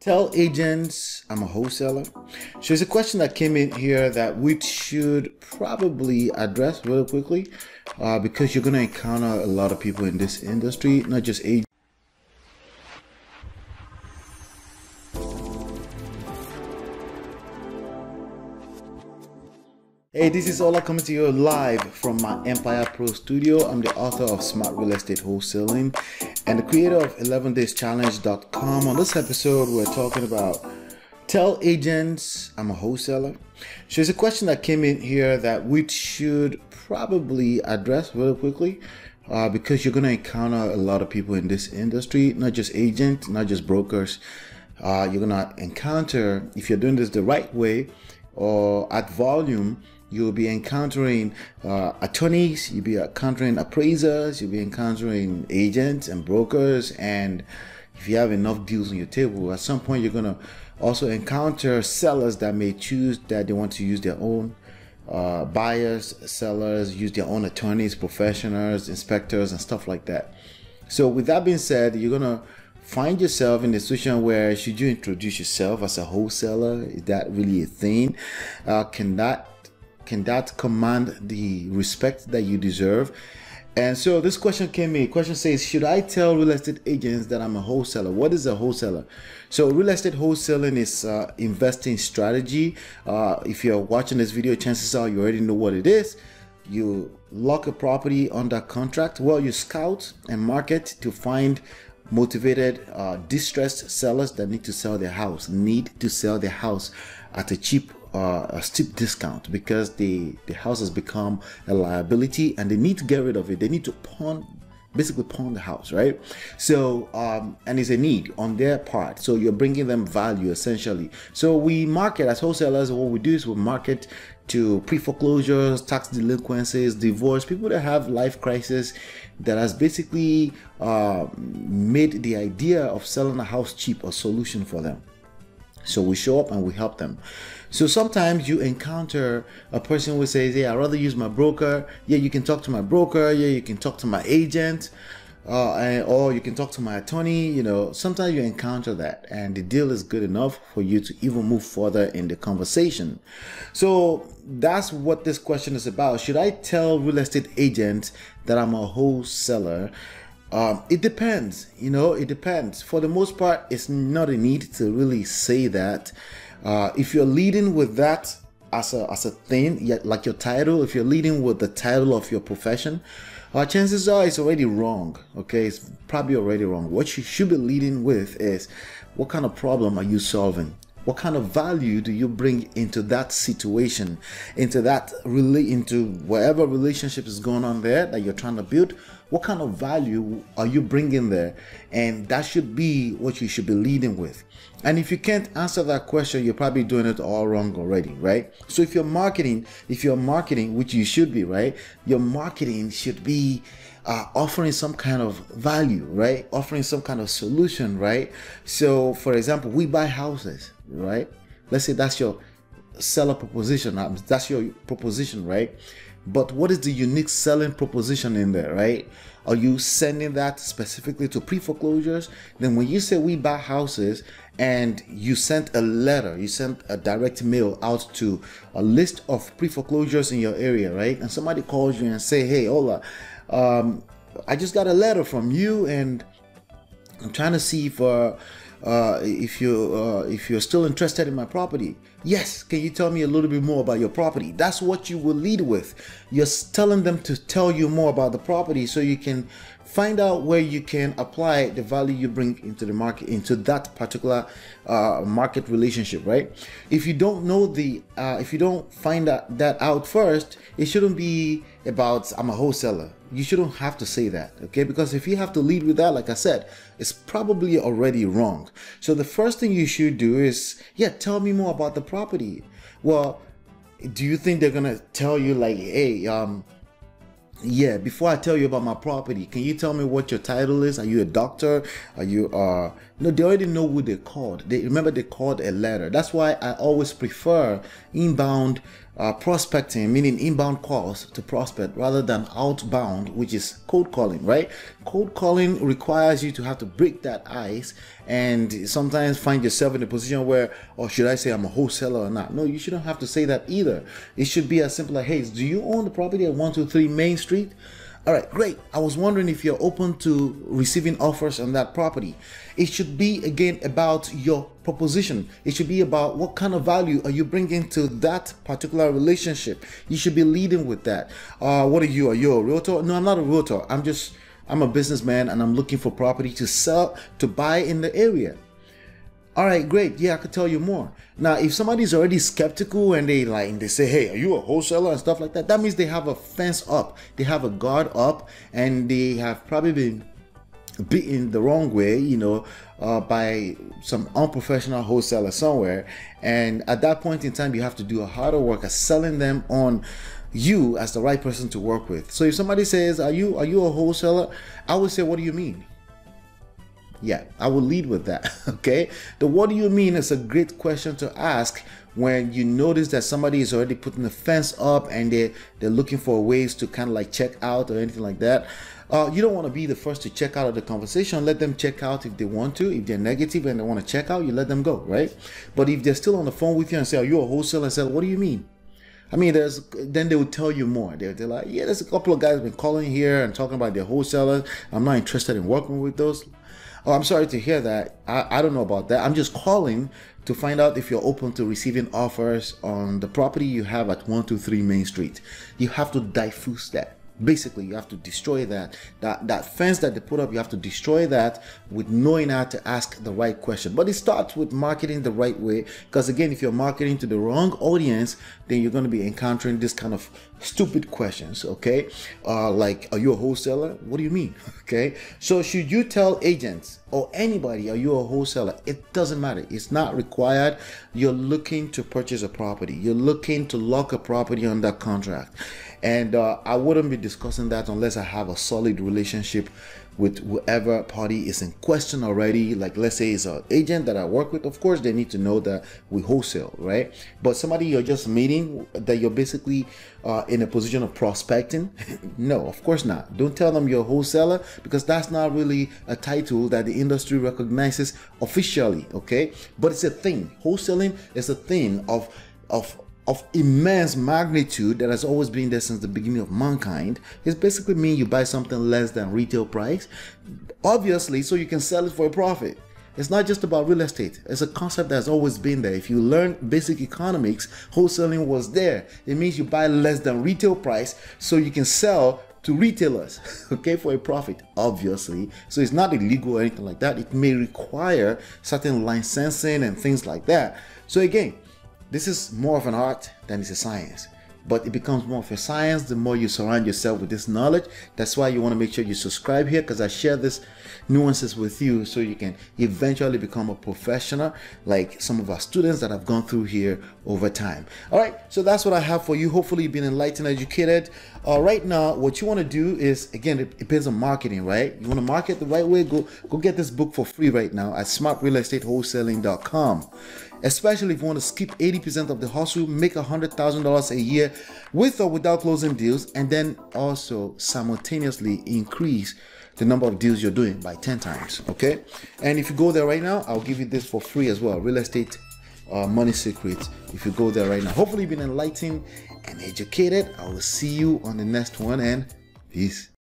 Tell agents I'm a wholesaler. So it's a question that came in here that we should probably address really quickly because you're going to encounter a lot of people in this industry, not just agents. Hey, this is Ola coming to you live from my Empire Pro studio. I'm the author of Smart Real Estate Wholesaling and the creator of 11dayschallenge.com. On this episode, we're talking about tell agents I'm a wholesaler. So it's a question that came in here that we should probably address really quickly because you're going to encounter a lot of people in this industry, not just agents, not just brokers. You're going to encounter, if you're doing this the right way or at volume, you'll be encountering attorneys, you'll be encountering appraisers, you'll be encountering agents and brokers. And if you have enough deals on your table, at some point you're going to also encounter sellers that may choose that they want to use their own buyers, sellers, use their own attorneys, professionals, inspectors, and stuff like that. So with that being said, you're going to find yourself in a situation where should you introduce yourself as a wholesaler? Is that really a thing? Can that command the respect that you deserve? And so this question came in. Question says, should I tell real estate agents that I'm a wholesaler? What is a wholesaler? So real estate wholesaling is investing strategy. If you're watching this video, chances are you already know what it is. You lock a property under contract. Well, you scout and market to find motivated, distressed sellers that need to sell their house at a steep discount because the house has become a liability and they need to get rid of it. They need to basically pawn the house, right? So and it's a need on their part, so you're bringing them value essentially. So we market as wholesalers. What we do is we market to pre-foreclosures, tax delinquencies, divorce, people that have life crisis that has basically made the idea of selling a house cheap a solution for them. So we show up and we help them. So sometimes you encounter a person who says, "Hey, I'd rather use my broker." Yeah, you can talk to my broker. Yeah, you can talk to my agent, or you can talk to my attorney. You know, sometimes you encounter that, and the deal is good enough for you to even move further in the conversation. So that's what this question is about. Should I tell real estate agents that I'm a wholesaler? It depends. It depends. For the most part, it's not a need to really say that. If you're leading with that as a thing, like your title, if you're leading with the title of your profession, chances are it's already wrong. Okay, it's probably already wrong. What you should be leading with is, what kind of problem are you solving? What kind of value do you bring into that situation, into whatever relationship is going on there that you're trying to build? What kind of value are you bringing there? And that should be what you should be leading with. And if you can't answer that question, you're probably doing it all wrong already, right? So if you're marketing, which you should be, right? Your marketing should be offering some kind of value, right? Offering some kind of solution, right? So for example, we buy houses, right? Let's say that's your seller proposition. That's your proposition, right? But what is the unique selling proposition in there, right? Are you sending that specifically to pre-foreclosures? Then when you say we buy houses and you sent a letter, you sent a direct mail out to a list of pre-foreclosures in your area, right? And somebody calls you and say, "Hey, Ola, I just got a letter from you and I'm trying to see if you're still interested in my property." Yes, can you tell me a little bit more about your property? That's what you will lead with. You're telling them to tell you more about the property so you can find out where you can apply the value you bring into the market, into that particular market relationship, right? If you don't know if you don't find that out first, it shouldn't be about "I'm a wholesaler." You shouldn't have to say that, okay? Because if you have to lead with that, like I said, it's probably already wrong. So the first thing you should do is, tell me more about the property. Well, do you think they're gonna tell you like, "Hey, before I tell you about my property, can you tell me what your title is? Are you a doctor? Are you No, they already know who they called. They remember they called a letter. That's why I always prefer inbound prospecting, meaning inbound calls to prospect rather than outbound, which is cold calling, right? Cold calling requires you to have to break that ice and sometimes find yourself in a position where, or should I say I'm a wholesaler or not? No, you shouldn't have to say that either. It should be as simple as, hey, do you own the property at 123 Main Street? All right, great. I was wondering if you're open to receiving offers on that property. It should be, again, about your proposition. It should be about what kind of value are you bringing to that particular relationship. You should be leading with that. What are you? Are you a realtor? No, I'm not a realtor. I'm a businessman and I'm looking for property to sell, to buy in the area. All right, great. Yeah, I could tell you more. Now, if somebody's already skeptical and they say, hey, are you a wholesaler and stuff like that, that means they have a fence up. They have a guard up and they have probably been beaten the wrong way, by some unprofessional wholesaler somewhere. And at that point in time, you have to do a harder work at selling them on you as the right person to work with. So if somebody says, are you a wholesaler? I would say, what do you mean? Yeah, I will lead with that. Okay. The what do you mean is a great question to ask when you notice that somebody is already putting the fence up and they're looking for ways to kind of like check out or anything like that. You don't want to be the first to check out of the conversation. Let them check out if they want to. If they're negative and they want to check out, you let them go, right? But if they're still on the phone with you and say, are you a wholesaler? And say, what do you mean? I mean, then they will tell you more. They're like, yeah, there's a couple of guys been calling here and talking about their wholesalers. I'm not interested in working with those. Oh, I'm sorry to hear that. I don't know about that. I'm just calling to find out if you're open to receiving offers on the property you have at 123 Main Street. You have to diffuse that. Basically, you have to destroy that fence that they put up. You have to destroy that with knowing how to ask the right question. But it starts with marketing the right way, because again, if you're marketing to the wrong audience, then you're going to be encountering this kind of stupid questions. Okay, like, are you a wholesaler? What do you mean? Okay, so should you tell agents or anybody, are you a wholesaler? It doesn't matter. It's not required. You're looking to purchase a property. You're looking to lock a property under contract. And I wouldn't be discussing that unless I have a solid relationship with whoever party is in question already. Like, let's say it's an agent that I work with. Of course, they need to know that we wholesale, right? But somebody you're just meeting, that you're basically in a position of prospecting, no, of course not. Don't tell them you're a wholesaler, because that's not really a title that the industry recognizes officially, okay? But it's a thing. Wholesaling is a thing of immense magnitude that has always been there since the beginning of mankind. It's basically mean you buy something less than retail price, obviously, so you can sell it for a profit. It's not just about real estate. It's a concept that's always been there. If you learn basic economics, wholesaling was there. It means you buy less than retail price so you can sell to retailers, okay, for a profit, obviously. So it's not illegal or anything like that. It may require certain licensing and things like that. So again, this is more of an art than it's a science, but it becomes more of a science the more you surround yourself with this knowledge. That's why you want to make sure you subscribe here, because I share this nuances with you so you can eventually become a professional like some of our students that have gone through here over time. All right, so that's what I have for you. Hopefully you've been enlightened, educated. Right now, what you want to do is, again, it depends on marketing, right? You want to market the right way, go get this book for free right now at smartrealestatewholesaling.com. Especially if you want to skip 80% of the hustle, make $100,000 a year with or without closing deals, and then also simultaneously increase the number of deals you're doing by 10 times, okay? And if you go there right now, I'll give you this for free as well, Real Estate Money Secrets. If you go there right now, hopefully you've been enlightened and educated. I will see you on the next one, and peace.